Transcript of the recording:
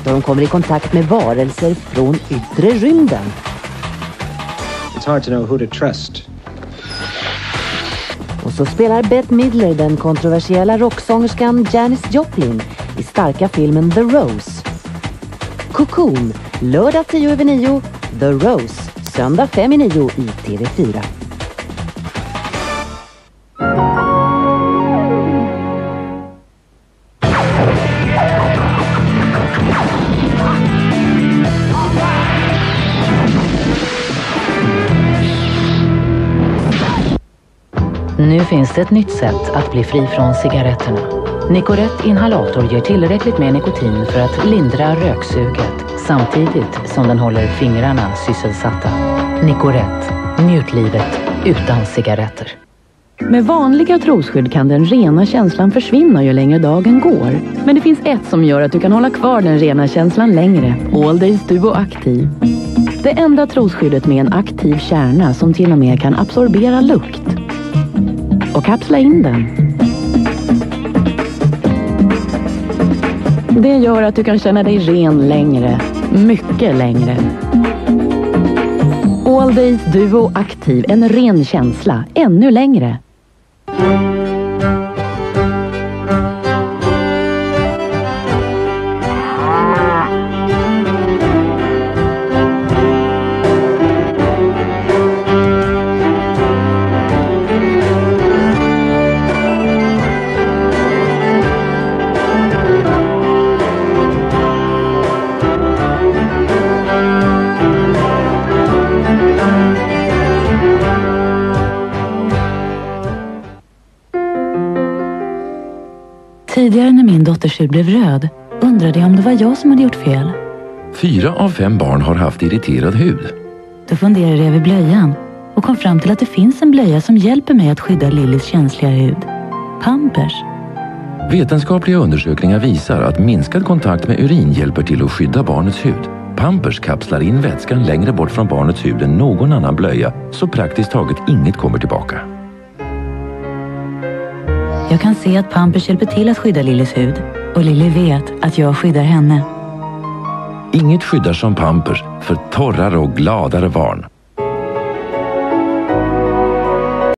då de kommer i kontakt med varelser från yttre rymden. It's hard to know who to trust. Och så spelar Bette Midler den kontroversiella rocksångerskan Janis Joplin i starka filmen The Rose. Cocoon, lördag 10:09, The Rose, söndag 5:09 i TV4. Nu finns det ett nytt sätt att bli fri från cigaretterna. Nicorette inhalator ger tillräckligt med nikotin för att lindra röksuget samtidigt som den håller fingrarna sysselsatta. Nicorette, njut livet utan cigaretter. Med vanliga trosskydd kan den rena känslan försvinna ju längre dagen går. Men det finns ett som gör att du kan hålla kvar den rena känslan längre. All Days Duo Aktiv. Det enda trosskyddet med en aktiv kärna som till och med kan absorbera lukt. Och kapsla in den. Det gör att du kan känna dig ren längre. Mycket längre. All Days Duo Aktiv. En ren känsla. Ännu längre. Tidigare när min dotters hud blev röd undrade jag om det var jag som hade gjort fel. 4 av 5 barn har haft irriterad hud. Då funderade jag över blöjan och kom fram till att det finns en blöja som hjälper mig att skydda Lillys känsliga hud. Pampers. Vetenskapliga undersökningar visar att minskad kontakt med urin hjälper till att skydda barnets hud. Pampers kapslar in vätskan längre bort från barnets hud än någon annan blöja, så praktiskt taget inget kommer tillbaka. Jag kan se att Pampers hjälper till att skydda Lillys hud. Och Lilly vet att jag skyddar henne. Inget skyddar som Pampers för torrare och gladare barn.